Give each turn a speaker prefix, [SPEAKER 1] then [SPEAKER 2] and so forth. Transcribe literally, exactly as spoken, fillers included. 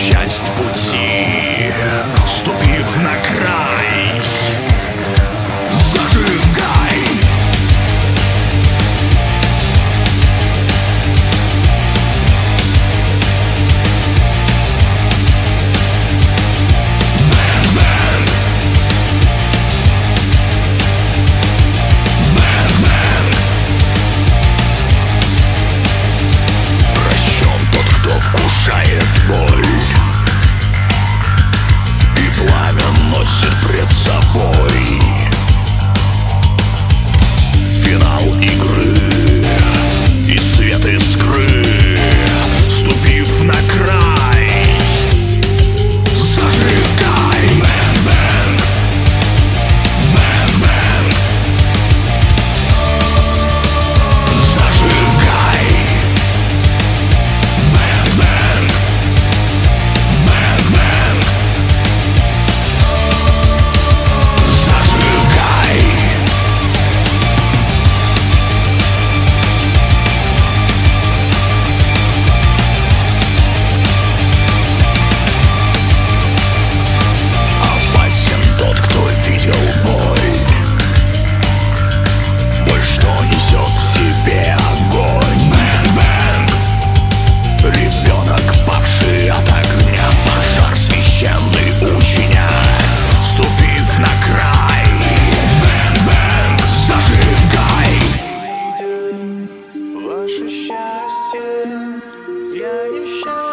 [SPEAKER 1] часть пути, ступив на край, зажигай. Бэнг-бэнг, бэнг-бэнг. Прощен тот, кто вкушает боль, и пламя носит пред собой финал игры и свет искры, ступив на край, зажигай. Бэнг-бэнг, бэнг-бэнг, зажигай. Бэнг-бэнг, бэнг-бэнг, зажигай. Опасен тот, кто видел боль, боль, что несет в себе огонь. Бэнг-бэнг, ребенок, павший от огня, пожар священный ученя, ступив на край. Бэнг-бэнг, зажигай.
[SPEAKER 2] Ваше счастье, я несчастный.